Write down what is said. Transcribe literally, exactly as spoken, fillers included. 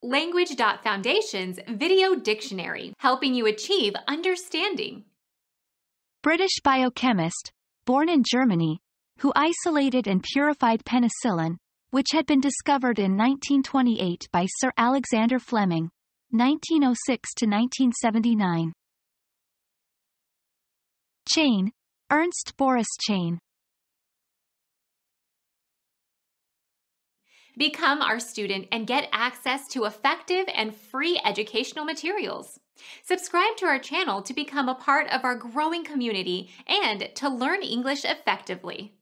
Language.Foundation's Video Dictionary, helping you achieve understanding. British biochemist, born in Germany, who isolated and purified penicillin, which had been discovered in nineteen twenty-eight by Sir Alexander Fleming, nineteen oh six to nineteen seventy-nine. Chain, Ernst Boris Chain. Become our student and get access to effective and free educational materials. Subscribe to our channel to become a part of our growing community and to learn English effectively.